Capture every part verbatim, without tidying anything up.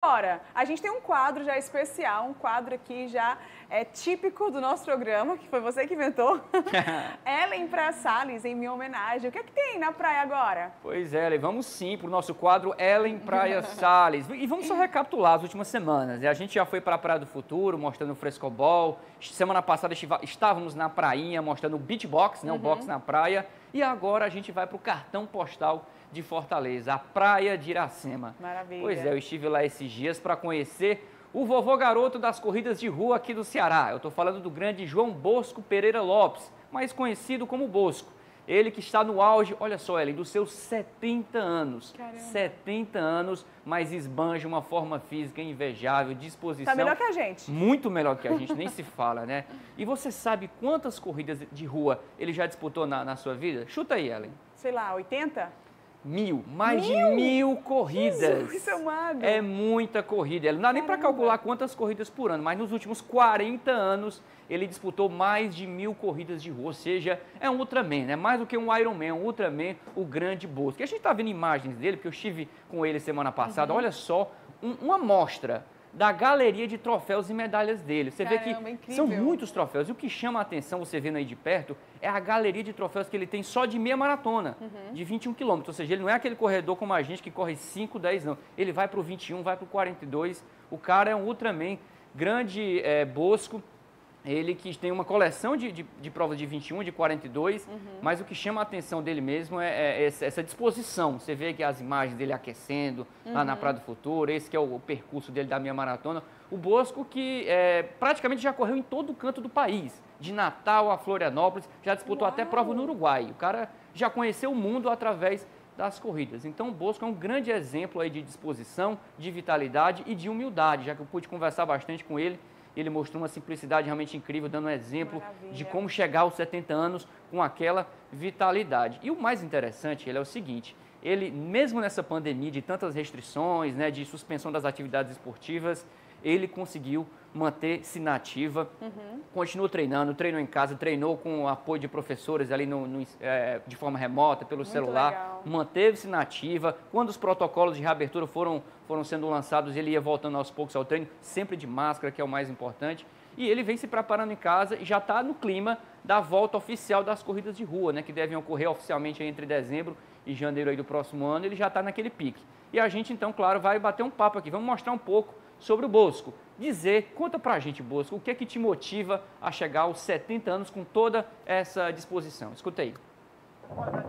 agora, a gente tem um quadro já especial, um quadro aqui já é, típico do nosso programa, que foi você que inventou. Ellen Praia Salles, em minha homenagem. O que é que tem na praia agora? Pois é, Ellen, vamos sim para o nosso quadro Ellen Praia Salles. E vamos só recapitular as últimas semanas. A gente já foi para a Praia do Futuro, mostrando o frescobol. Semana passada estávamos na prainha, mostrando o beach box, né, o uhum. box na praia. E agora a gente vai para o cartão postal de Fortaleza, a Praia de Iracema. Maravilha. Pois é, eu estive lá esses dias para conhecer o vovô garoto das corridas de rua aqui do Ceará. Eu estou falando do grande João Bosco Pereira Lopes, mais conhecido como Bosco. Ele que está no auge, olha só, Ellen, dos seus setenta anos. Caramba. setenta anos, mas esbanja uma forma física invejável, disposição... Tá melhor que a gente. Muito melhor que a gente, nem se fala, né? E você sabe quantas corridas de rua ele já disputou na, na sua vida? Chuta aí, Ellen. Sei lá, oitenta? Mil, mais mil? de mil corridas. Jesus amado. É muita corrida. Não dá nem para calcular quantas corridas por ano, mas nos últimos quarenta anos ele disputou mais de mil corridas de rua. Ou seja, é um Ultraman, né? Mais do que um Ironman, um Ultraman, o grande Bosco. E a gente está vendo imagens dele, porque eu estive com ele semana passada. Uhum. Olha só, um, uma amostra da galeria de troféus e medalhas dele. Você Caramba, vê que incrível. São muitos troféus. E o que chama a atenção, você vendo aí de perto, é a galeria de troféus que ele tem só de meia maratona, uhum. de vinte e um quilômetros. Ou seja, ele não é aquele corredor como a gente que corre cinco, dez, não. Ele vai para o vinte e um, vai para o quarenta e dois. O cara é um Ultraman, grande é, Bosco. Ele que tem uma coleção de, de, de provas de vinte e um, de quarenta e dois, uhum. mas o que chama a atenção dele mesmo é, é essa disposição. Você vê que as imagens dele aquecendo uhum. lá na Praia do Futuro, esse que é o, o percurso dele da minha maratona. O Bosco que é, praticamente já correu em todo o canto do país, de Natal a Florianópolis, já disputou Uau. até prova no Uruguai. O cara já conheceu o mundo através das corridas. Então o Bosco é um grande exemplo aí de disposição, de vitalidade e de humildade, já que eu pude conversar bastante com ele. Ele mostrou uma simplicidade realmente incrível, dando um exemplo Maravilha. de como chegar aos setenta anos com aquela vitalidade. E o mais interessante, ele é o seguinte, ele, mesmo nessa pandemia de tantas restrições, né, de suspensão das atividades esportivas, ele conseguiu manter-se na ativa, uhum. continuou treinando, treinou em casa, treinou com o apoio de professores ali no, no, é, de forma remota, pelo Muito celular, manteve-se na ativa. Quando os protocolos de reabertura foram, foram sendo lançados, ele ia voltando aos poucos ao treino, sempre de máscara, que é o mais importante. E ele vem se preparando em casa e já está no clima da volta oficial das corridas de rua, né, que devem ocorrer oficialmente entre dezembro e janeiro aí do próximo ano. Ele já está naquele pique. E a gente, então, claro, vai bater um papo aqui, vamos mostrar um pouco sobre o Bosco. Dizer, conta pra gente, Bosco, o que é que te motiva a chegar aos setenta anos com toda essa disposição? Escuta aí. Olha,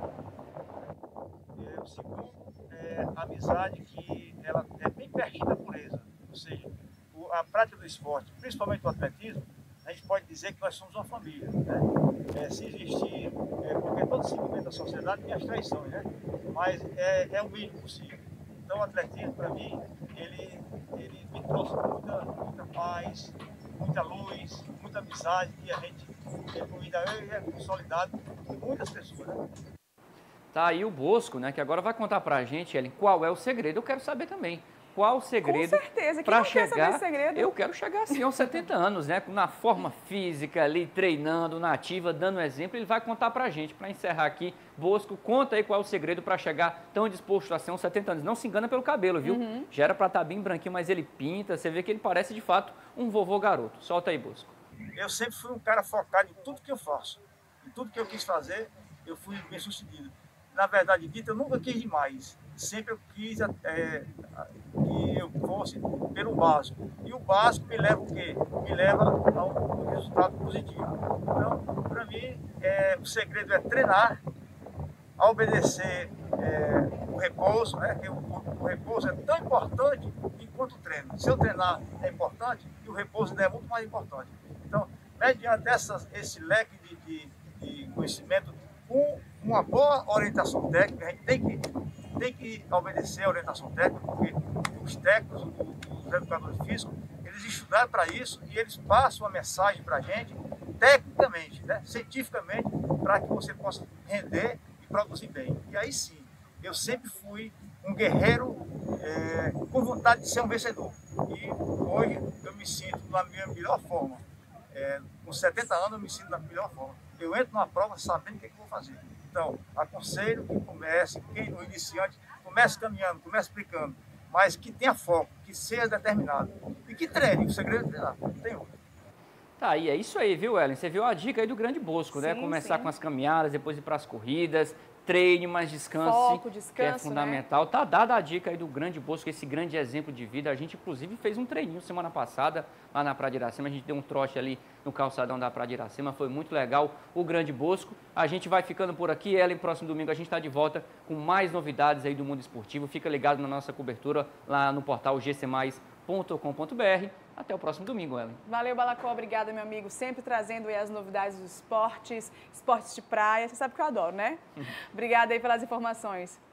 é, o segundo é a amizade que ela é bem pertinho da pureza. Ou seja, o, a prática do esporte, principalmente o atletismo, a gente pode dizer que nós somos uma família, né? É, se existir, é, porque todo segmento da sociedade tem as traições, né? Mas é, é o mínimo possível. Então o atletismo, para mim, ele, ele me trouxe muita, muita paz, muita luz, muita amizade que a gente ainda é consolidado com muitas pessoas, né? Tá aí o Bosco, né, que agora vai contar pra gente, Ellen, qual é o segredo. Eu quero saber também. Qual o segredo para chegar? Segredo? Eu quero chegar assim aos setenta anos, né? Na forma física ali, treinando, na ativa, dando exemplo. Ele vai contar pra gente, para encerrar aqui. Bosco, conta aí qual é o segredo para chegar tão disposto a ser aos setenta anos. Não se engana pelo cabelo, viu? Uhum. Já era para estar bem branquinho, mas ele pinta. Você vê que ele parece de fato um vovô garoto. Solta aí, Bosco. Eu sempre fui um cara focado em tudo que eu faço. Em tudo que eu quis fazer, eu fui bem sucedido. Na verdade, dita, eu nunca quis demais. Sempre eu quis é, que eu fosse pelo básico. E o básico me leva o quê? Me leva a um resultado positivo. Então, para mim, é, o segredo é treinar, a obedecer é, o repouso, né? Que o, o repouso é tão importante enquanto o treino. Se eu treinar é importante, e o repouso ainda é muito mais importante. Então, mediante essas, esse leque de, de, de conhecimento, com uma boa orientação técnica, a gente tem que, tem que obedecer a orientação técnica, porque os técnicos, os educadores físicos, eles estudaram para isso e eles passam a mensagem para a gente, tecnicamente, né, cientificamente, para que você possa render e produzir bem. E aí sim, eu sempre fui um guerreiro é, com vontade de ser um vencedor. E hoje eu me sinto na minha melhor forma. É, com setenta anos eu me sinto na melhor forma. Eu entro numa prova sabendo o que, é que eu vou fazer. Então, aconselho que comece, quem no iniciante, comece caminhando, comece explicando, mas que tenha foco, que que seja determinado. E que treine, o segredo é treinar, não tem outro. Tá, e é isso aí, viu, Ellen? Você viu a dica aí do Grande Bosco, né? Sim, Começar sim. com as caminhadas, depois ir para as corridas, treine, mas descanse, Foco, que é descanso, fundamental. Tá dada a dica aí do Grande Bosco, esse grande exemplo de vida. A gente, inclusive, fez um treininho semana passada lá na Praia de Iracema. A gente deu um trote ali no calçadão da Praia de Iracema. Foi muito legal o Grande Bosco. A gente vai ficando por aqui. Ellen, próximo domingo a gente está de volta com mais novidades aí do mundo esportivo. Fica ligado na nossa cobertura lá no portal g c mais ponto com ponto b r. Até o próximo domingo, Ellen. Valeu, Balacó. Obrigada, meu amigo. Sempre trazendo aí as novidades dos esportes, esportes de praia. Você sabe que eu adoro, né? Obrigada aí pelas informações.